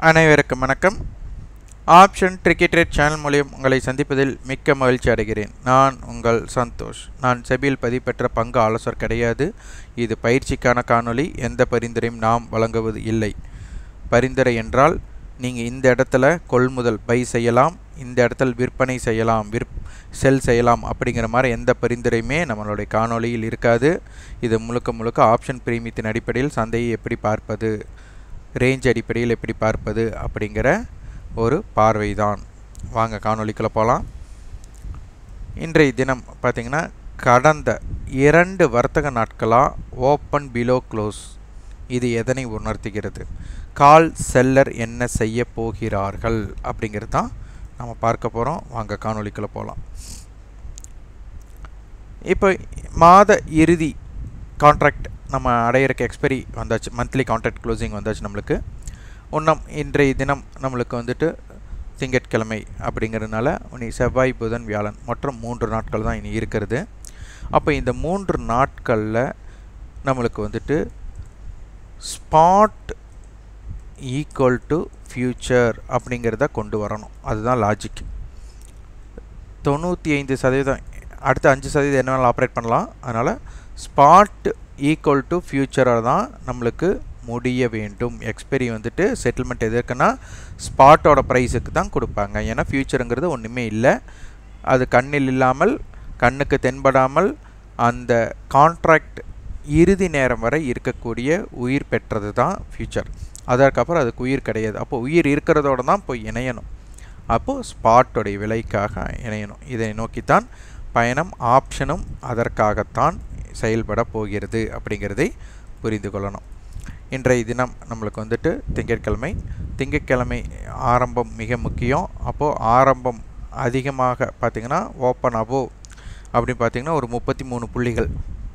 அனைவருக்கும் வணக்கம். Option tricky trade channel மூலம் உங்களை சந்திப்பதில் மிக்க மகிழ்ச்சி அடைகிறேன். நான் உங்கள் சந்தோஷ். நான் செபியில் பதிவு பெற்ற பங்கு ஆலோசகர் கிடையாது. இது பயிற்சிக்கான காணொளி. எந்த பரிந்துரையும் நாம் வழங்குவது இல்லை. பரிந்துரை என்றால் நீங்கள் இந்த இடத்துல கொள்முதல் பை செய்யலாம், இந்த இடத்துல விற்பனை செய்யலாம், செல் செய்யலாம் அப்படிங்கிற மாதிரி எந்த பரிந்துரையுமே நம்மளுடைய காணொளியில் இருக்காது. இது முழுக்க ஆப்ஷன் பிரீமியத்தின் அடிப்படையில் சந்தையை எப்படி பார்ப்பது, ரேஞ்ச் அடிப்படையில் எப்படி பார்ப்பது அப்படிங்கிற ஒரு பார்வை தான். வாங்க காணொளிக்குள்ளே போகலாம். இன்றைய தினம் பார்த்திங்கன்னா கடந்த 2 வர்த்தக நாட்களாக ஓப்பன் பிலோ க்ளோஸ். இது எதனை உணர்த்துகிறது, கால் செல்லர் என்ன செய்ய போகிறார்கள் அப்படிங்கிறது தான் நம்ம பார்க்க போகிறோம். வாங்க காணொளிக்குள்ளே போகலாம். இப்போ மாத இறுதி கான்ட்ராக்ட் நம்ம அடையிறக்கு எக்ஸ்பைரி வந்தாச்சு. மந்த்லி கான்ட்ராக்ட் க்ளோசிங் வந்தாச்சு. நம்மளுக்கு இன்னும் இன்றைய தினம் நம்மளுக்கு வந்துட்டு திங்கட்கிழமை அப்படிங்கிறதுனால இனி செவ்வாய், புதன், வியாழன் மற்றும் 3 நாட்கள் தான் இனி இருக்கிறது. அப்போ இந்த 3 நாட்களில் நம்மளுக்கு வந்துட்டு ஸ்பாட் ஈக்குவல் டு ஃபியூச்சர் அப்படிங்கிறத கொண்டு வரணும். அதுதான் லாஜிக். 95% அடுத்த 5% என்ன வேணாலும் ஆப்ரேட் பண்ணலாம். அதனால் ஸ்பாட் ஈக்குவல் டு ஃபியூச்சராக தான் நம்மளுக்கு முடிய வேண்டும். எக்ஸ்பைரி வந்துட்டு செட்டில்மெண்ட் எதுக்குன்னா ஸ்பாட்டோட ப்ரைஸுக்கு தான் கொடுப்பாங்க. ஏன்னா ஃபியூச்சருங்கிறது ஒன்றுமே இல்லை. அது கண்ணில் இல்லாமல், கண்ணுக்கு தென்படாமல் அந்த கான்ட்ராக்ட் இறுதி நேரம் வரை இருக்கக்கூடிய உயிர் பெற்றது தான் ஃபியூச்சர். அதற்கப்புறம் அதுக்கு உயிர் கிடையாது. அப்போது உயிர் இருக்கிறதோடு தான் போய் இணையணும். அப்போது ஸ்பாட்டோடைய விலைக்காக இணையணும். இதை நோக்கித்தான் பயணம். ஆப்ஷனும் அதற்காகத்தான் செயல்பட போகிறது அப்படிங்கிறதை புரிந்து கொள்ளணும். இன்றைய தினம் நம்மளுக்கு வந்துட்டு திங்கட்கிழமை ஆரம்பம் மிக முக்கியம். அப்போது ஆரம்பம் அதிகமாக பார்த்திங்கன்னா ஓப்பன் அபோவ் அப்படின்னு பார்த்திங்கன்னா ஒரு 33 புள்ளிகள்,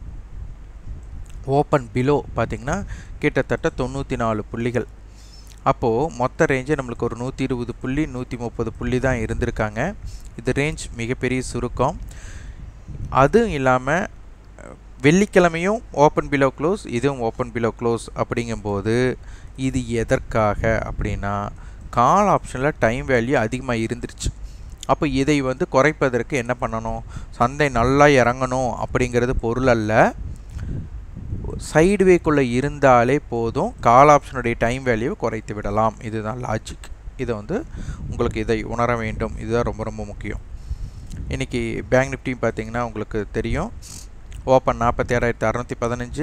ஓப்பன் பிலோ பார்த்திங்கன்னா கிட்டத்தட்ட 94 புள்ளிகள். அப்போது மொத்த ரேஞ்சு நம்மளுக்கு ஒரு 120 புள்ளி 130 புள்ளி தான் இருந்திருக்காங்க. இது ரேஞ்ச் மிகப்பெரிய சுருக்கம். அதுவும் இல்லாமல் வெள்ளிக்கிழமையும் ஓப்பன் பிலோ க்ளோஸ், இதுவும் ஓப்பன் பிலோ க்ளோஸ். அப்படிங்கும்போது இது எதற்காக அப்படின்னா கால் ஆப்ஷனில் டைம் வேல்யூ அதிகமாக இருந்துருச்சு. அப்போ இதை வந்து குறைப்பதற்கு என்ன பண்ணணும், சந்தை நல்லா இறங்கணும் அப்படிங்கிறது பொருள் அல்ல. சைடுவேக்குள்ளே இருந்தாலே போதும், கால் ஆப்ஷனுடைய டைம் வேல்யூவை குறைத்து விடலாம். இதுதான் லாஜிக். இதை வந்து உங்களுக்கு இதை உணர வேண்டும். இதுதான் ரொம்ப முக்கியம். இன்றைக்கி பேங்க் நிஃப்டி பார்த்திங்கன்னா உங்களுக்கு தெரியும், ஓப்பன் 46,615,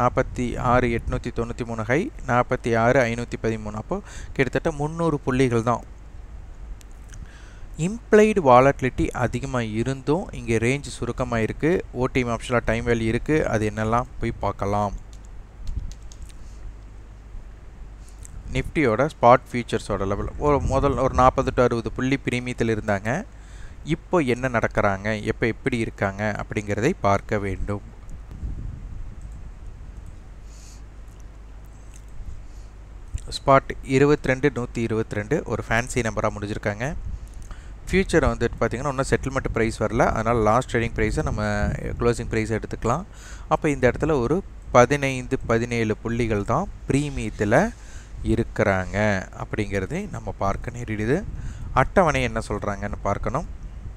46,893 ஹை, 46,513. அப்போது கிட்டத்தட்ட 300 புள்ளிகள் தான். இம்ப்ளைடு வாலட்டிலிட்டி அதிகமாக இருந்தும் இங்கே ரேஞ்ச் சுருக்கமாக இருக்குது. ஓடிஎம் ஆப்ஷனில் டைம் வேல்யூ இருக்குது. அது என்னெல்லாம் போய் பார்க்கலாம். நிஃப்டியோட ஸ்பாட் ஃபியூச்சர்ஸோட லெவல் முதல் ஒரு 40 to 60 புள்ளி பிரீமியத்தில் இருந்தாங்க. இப்போ என்ன நடக்கிறாங்க, எப்போ எப்படி இருக்காங்க அப்படிங்கிறதை பார்க்க வேண்டும். ஸ்பாட் 22,122 ஒரு ஃபேன்சி நம்பராக முடிஞ்சிருக்காங்க. ஃபியூச்சரை வந்துட்டு பார்த்திங்கன்னா இன்னும் செட்டில்மெண்ட் ப்ரைஸ் வரல. அதனால் லாஸ்ட் ட்ரேடிங் ப்ரைஸை நம்ம க்ளோசிங் ப்ரைஸை எடுத்துக்கலாம். அப்போ இந்த இடத்துல ஒரு 15-17 புள்ளிகள் தான் ப்ரீமியத்தில் இருக்கிறாங்க அப்படிங்கிறதை நம்ம பார்க்க நேரிடுது. அட்டவணை என்ன சொல்கிறாங்கன்னு பார்க்கணும்.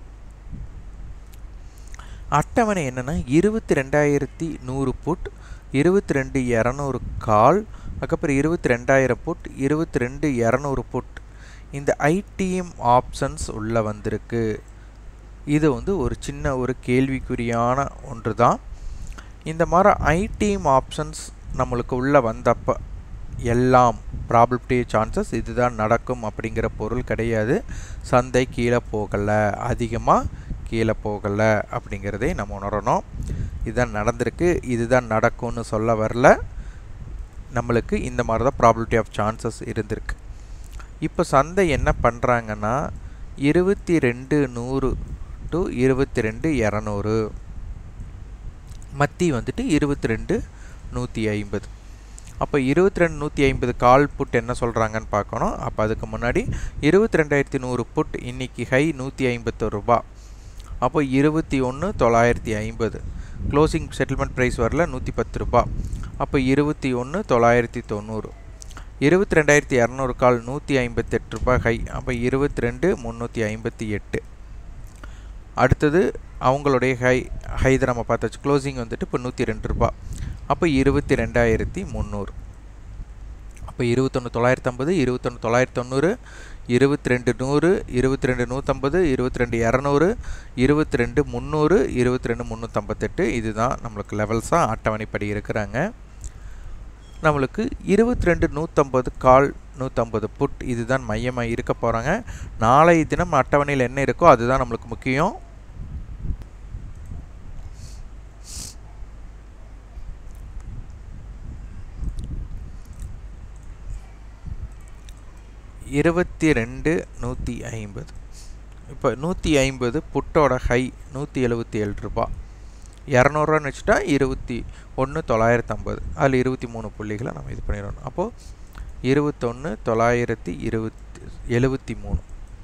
அட்டவணை என்னென்னா 22,100 புட், 22,200 கால், அதுக்கப்புறம் 22,000 புட், 22,200 புட். இந்த ஐடிஎம் ஆப்ஷன்ஸ் உள்ளே வந்திருக்கு. இது வந்து ஒரு சின்ன ஒரு கேள்விக்குறியான ஒன்று தான். இந்த மாதிரி ஐடிஎம் ஆப்ஷன்ஸ் நம்மளுக்கு உள்ளே வந்தப்போ எல்லாம் ப்ராபபிலிட்டி சான்சஸ் இதுதான் நடக்கும் அப்படிங்கிற பொருள் கிடையாது. சந்தை கீழே போகலை, அதிகமாக கீழே போகலை அப்படிங்கிறதை நம்ம உணரணும். இதுதான் நடந்திருக்கு, இதுதான் நடக்கும்னு சொல்ல வரல. நம்மளுக்கு இந்த மாதிரி தான் ப்ராபபிலிட்டி ஆஃப் சான்சஸ் இருந்திருக்கு. இப்போ சந்தை என்ன பண்ணுறாங்கன்னா 22,100 to 22,200, மத்தி வந்துட்டு 22,150. அப்போ 22,150 கால் புட் என்ன சொல்கிறாங்கன்னு பார்க்கணும். அப்போ அதுக்கு முன்னாடி 22,100 புட் இன்றைக்கி ஹை 151 ரூபா. அப்போ 21,950 க்ளோசிங் செட்டில்மெண்ட் ப்ரைஸ் வரல 110 ரூபா. அப்போ 21,990. 22,200 கால் 158 ரூபாய் ஹை. அப்போ 22,358. அடுத்தது அவங்களுடைய ஹை தான் நம்ம பார்த்தாச்சு. க்ளோசிங் வந்துட்டு இப்போ 102 ரூபாய். அப்போ 22,300. அப்போ 21,950, 21,990, 22,100, 22,150, 22,200, 22,300, 22,358. இதுதான் நம்மளுக்கு லெவல்ஸாக அட்டவணைப்படி இருக்கிறாங்க. நம்மளுக்கு 22,150 கால் 150 புட் இதுதான் மையமாக இருக்க போகிறாங்க. நாளைய தினம் அட்டவணையில் என்ன இருக்கோ அதுதான் நம்மளுக்கு முக்கியம். $22,150. இப்போ 150 புட்டோட ஹை 177 ரூபாய். 200 ரூபான்னு வச்சுட்டா 21,950. அதில் 23 புள்ளிகளை நம்ம இது பண்ணிடணும். அப்போது 21,973.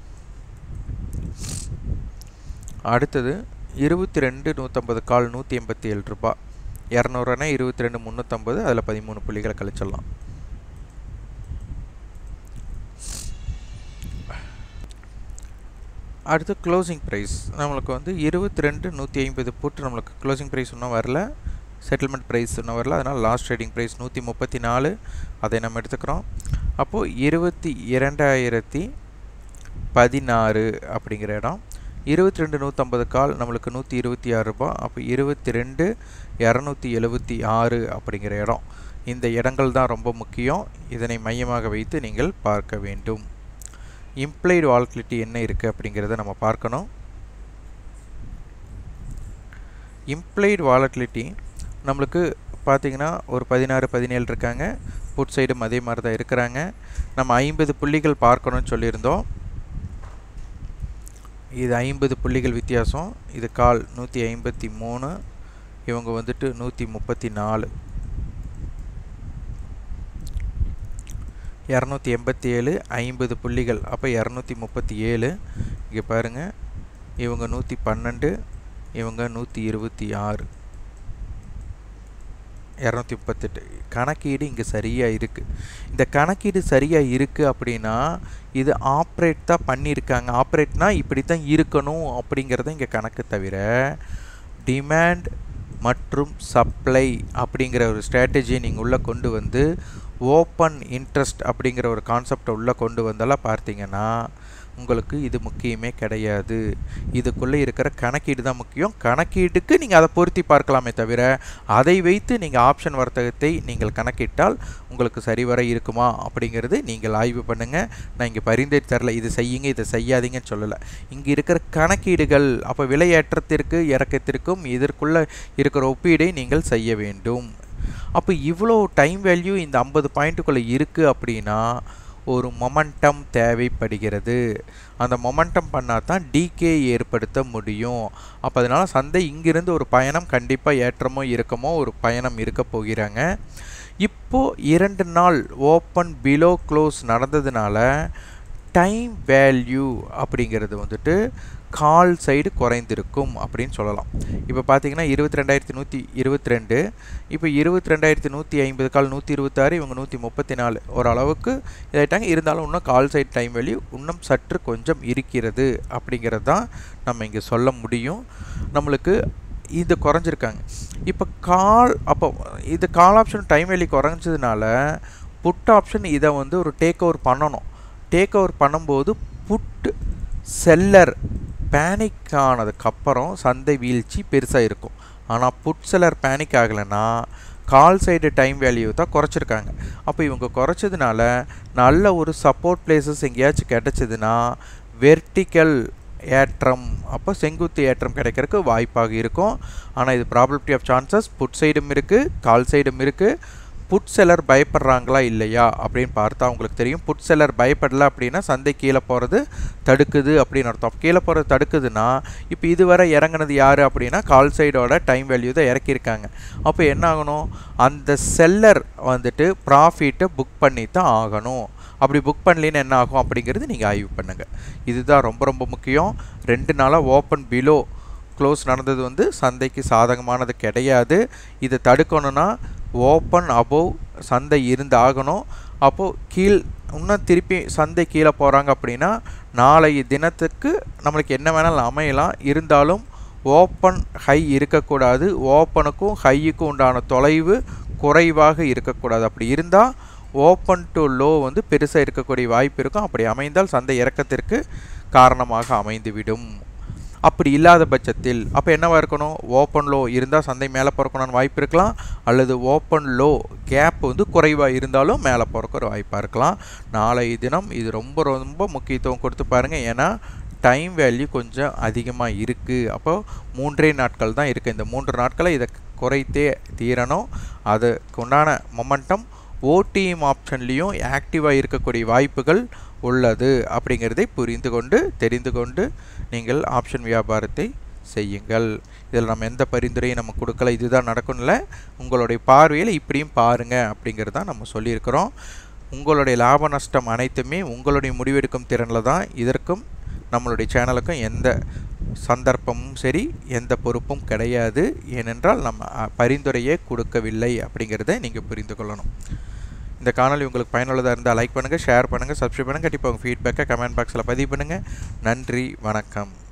அடுத்தது 22,150 கால் 187 ரூபாய். 200 ரூபானா 22,350. அதில் 13 புள்ளிகளை கழிச்சிடலாம். அடுத்து க்ளோசிங் ப்ரைஸ் நம்மளுக்கு வந்து 22,150 புட் நம்மளுக்கு க்ளோசிங் ப்ரைஸ் இன்னும் வரல, செட்டில்மெண்ட் ப்ரைஸ் இன்னும் வரல. அதனால் லாஸ்ட் ட்ரேடிங் ப்ரைஸ் 134 அதை நம்ம எடுத்துக்கிறோம். அப்போது 22,016 அப்படிங்கிற இடம். 22,150 கால் நம்மளுக்கு 126 ரூபாய். அப்போ 22,276 அப்படிங்கிற இடம். இந்த இடங்கள் தான் ரொம்ப முக்கியம். இதனை மையமாக வைத்து நீங்கள் பார்க்க வேண்டும். இம்ப்ளைடு வாலட்டிலிட்டி என்ன இருக்குது அப்படிங்கிறத நம்ம பார்க்கணும். இம்ப்ளைடு வாலட்டிலிட்டி நம்மளுக்கு பார்த்திங்கன்னா ஒரு 16, 17 இருக்காங்க. புட் சைடும் அதே மாதிரி தான் இருக்கிறாங்க. நம்ம 50 புள்ளிகள் பார்க்கணும்னு சொல்லியிருந்தோம். இது 50 புள்ளிகள் வித்தியாசம். இது கால் 153, இவங்க வந்துட்டு 134. 287, 50 புள்ளிகள். அப்போ 237. இங்கே பாருங்கள், இவங்க 112, இவங்க 126, 238. கணக்கீடு இங்கே சரியாக இருக்குது. இந்த கணக்கீடு சரியாக இருக்குது அப்படின்னா இது ஆப்ரேட் தான் பண்ணியிருக்காங்க. ஆப்ரேட்னா இப்படி தான் இருக்கணும் அப்படிங்கிறத இங்கே கணக்கு தவிர டிமாண்ட் மற்றும் சப்ளை அப்படிங்கிற ஒரு ஸ்ட்ராட்டஜியை நீங்கள் உள்ளே கொண்டு வந்து ஓப்பன் இன்ட்ரெஸ்ட் அப்படிங்கிற ஒரு கான்செப்டை உள்ளே கொண்டு வந்தாலும் பார்த்தீங்கன்னா உங்களுக்கு இது முக்கியமே கிடையாது. இதுக்குள்ளே இருக்கிற கணக்கீடு தான் முக்கியம். கணக்கீட்டுக்கு நீங்கள் அதை பொருத்தி பார்க்கலாமே தவிர அதை வைத்து நீங்கள் ஆப்ஷன் வர்த்தகத்தை நீங்கள் கணக்கிட்டால் உங்களுக்கு சரிவர இருக்குமா அப்படிங்கிறது நீங்கள் ஆய்வு பண்ணுங்கள். நான் இங்கே பரிந்துரை தரல, இது செய்யுங்க இதை செய்யாதீங்கன்னு சொல்லலை. இங்கே இருக்கிற கணக்கீடுகள் அப்போ விலையேற்றத்திற்கு இறக்கத்திற்கும் இதற்குள்ளே இருக்கிற ஒப்பீடை நீங்கள் செய்ய வேண்டும். அப்போ இவ்வளோ டைம் வேல்யூ இந்த 50 பாயிண்ட்டுக்குள்ளே இருக்குது அப்படின்னா ஒரு மொமெண்டம் தேவைப்படுகிறது. அந்த மொமெண்டம் பண்ணால் தான் டிகே ஏற்படுத்த முடியும். அப்போ அதனால் சந்தை இங்கிருந்து ஒரு பயணம் கண்டிப்பாக ஏற்றமோ இறக்கமோ ஒரு பயணம் இருக்க போகிறாங்க. இப்போது 2 நாள் ஓப்பன் பிலோ க்ளோஸ் நடந்ததுனால டைம் வேல்யூ அப்படிங்கிறது வந்துட்டு கால் சைடு குறைந்திருக்கும் அப்படின்னு சொல்லலாம். இப்போ பார்த்தீங்கன்னா 22,122, இப்போ 22,150 கால் 126, இவங்க 134 ஓரளவுக்கு இதாயிட்டாங்க. இருந்தாலும் இன்னும் கால் சைடு டைம் வேல்யூ இன்னும் சற்று கொஞ்சம் இருக்கிறது அப்படிங்கிறது தான் நம்ம இங்கே சொல்ல முடியும். நம்மளுக்கு இது குறைஞ்சிருக்காங்க. இப்போ இது கால் ஆப்ஷன் டைம் வேல்யூ குறைஞ்சதுனால புட் ஆப்ஷன் இதை வந்து ஒரு டேக் ஓவர் பண்ணணும். டேக் ஓவர் பண்ணும்போது புட் செல்லர் பேனிக் ஆனதுக்கப்புறம் சந்தை வீழ்ச்சி பெருசாக இருக்கும். ஆனால் புட் செல்லர் பேனிக் ஆகலைன்னா கால் சைடு டைம் வேல்யூ தான் குறைச்சிருக்காங்க. அப்போ இவங்க குறைச்சதுனால நல்ல ஒரு சப்போர்ட் பிளேசஸ் எங்கேயாச்சும் கிடச்சிதுன்னா வெர்டிக்கல் ஏற்றம், அப்போ செங்குத்து ஏற்றம் கிடைக்கிறதுக்கு வாய்ப்பாக இருக்கும். ஆனால் இது ப்ராபபிலிட்டி ஆஃப் சான்சஸ் புட் சைடும் இருக்குது கால் சைடும் இருக்குது. புட் செல்லர் பயப்படுறாங்களா இல்லையா அப்படின்னு பார்த்தா உங்களுக்கு தெரியும். புட் செல்லர் பயப்படலை அப்படின்னா சந்தை கீழே போகிறது தடுக்குது அப்படின்னு அர்த்தம். கீழே போகிறது தடுக்குதுன்னா இப்போ இதுவரை இறங்கினது யார் அப்படின்னா கால் சைடோட டைம் வேல்யூ தான் இறக்கியிருக்காங்க. அப்போ என்ன ஆகணும், அந்த செல்லர் வந்துட்டு ப்ராஃபிட்டை புக் பண்ணி தான் ஆகணும். அப்படி புக் பண்ணலின்னு என்ன ஆகும் அப்படிங்கிறது நீங்கள் ஆய்வு பண்ணுங்கள். இதுதான் ரொம்ப ரொம்ப முக்கியம். 2 நாளாக ஓப்பன் பிலோ க்ளோஸ் நடந்தது வந்து சந்தைக்கு சாதகமானது கிடையாது. இதை தடுக்கணும்னா ஓப்பன் அபோவ் சந்தை இருந்து ஆகணும். அப்போது இன்னும் திருப்பி சந்தை கீழே போகிறாங்க அப்படின்னா நாளைய தினத்துக்கு நம்மளுக்கு என்ன வேணாலும் அமையலாம். இருந்தாலும் ஓப்பன் ஹை இருக்கக்கூடாது, ஓப்பனுக்கும் ஹையுக்கும் உண்டான தொலைவு குறைவாக இருக்கக்கூடாது. அப்படி இருந்தால் ஓப்பன் டு லோ வந்து பெருசாக இருக்கக்கூடிய வாய்ப்பு இருக்கும். அப்படி அமைந்தால் சந்தை இறக்கத்திற்கு காரணமாக அமைந்துவிடும். அப்படி இல்லாத பட்சத்தில் அப்போ என்னவாக இருக்கணும், ஓப்பன் லோ இருந்தால் சந்தை மேலே போகிறக்கணும்னு வாய்ப்பு இருக்கலாம், அல்லது ஓப்பன் லோ கேப் வந்து குறைவாக இருந்தாலும் மேலே போகிறக்கு ஒரு வாய்ப்பாக இருக்கலாம். நாளைய தினம் இது ரொம்ப ரொம்ப முக்கியத்துவம் கொடுத்து பாருங்கள். ஏன்னா டைம் வேல்யூ கொஞ்சம் அதிகமாக இருக்குது. அப்போது 3 நாட்கள் தான் இருக்குது. இந்த 3 நாட்களை இதை குறைத்தே தீரணும். அதுக்கு உண்டான மொமெண்டம் ஓடிஎம் ஆப்ஷன்லேயும் ஆக்டிவாக இருக்கக்கூடிய வாய்ப்புகள் உள்ளது அப்படிங்கிறதை புரிந்து கொண்டு தெரிந்து கொண்டு நீங்கள் ஆப்ஷன் வியாபாரத்தை செய்யுங்கள். இதில் நம்ம எந்த பரிந்துரையும் நம்ம கொடுக்கல, இதுதான் நடக்கும்ல, உங்களுடைய பார்வையில் இப்படியும் பாருங்கள் அப்படிங்கிறது தான் நம்ம சொல்லியிருக்கிறோம். உங்களுடைய லாப நஷ்டம் அனைத்துமே உங்களுடைய முடிவெடுக்கும் திறனில் தான். இதற்கும் நம்மளுடைய சேனலுக்கும் எந்த சந்தர்ப்பமும் சரி எந்த பொறுப்பும் கிடையாது. ஏனென்றால் நம்ம பரிந்துரையே கொடுக்கவில்லை அப்படிங்கிறத நீங்கள் புரிந்து கொள்ளணும். இந்த காணொலி உங்களுக்கு பயனுள்ளதாக இருந்தால் லைக் பண்ணுங்கள், ஷேர் பண்ணுங்கள், சப்ஸ்கிரைப் பண்ணுங்கள். கண்டிப்பாக உங்கள் ஃபீட்பேக்கை கமெண்ட் பாக்ஸில் பதிவு பண்ணுங்கள். நன்றி, வணக்கம்.